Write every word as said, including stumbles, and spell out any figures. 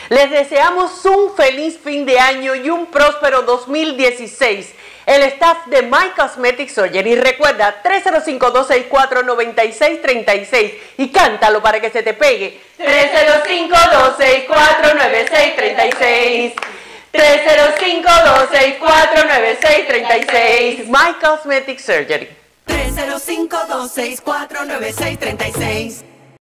Les deseamos un feliz fin de año y un próspero dos mil dieciséis. El staff de My Cosmetic Surgery. Recuerda, tres cero cinco, dos seis cuatro, nueve seis tres seis y cántalo para que se te pegue. tres cero cinco, dos seis cuatro, nueve seis tres seis. tres cero cinco, dos seis cuatro, nueve seis tres seis. My Cosmetic Surgery. tres cero cinco, dos seis cuatro, nueve seis tres seis.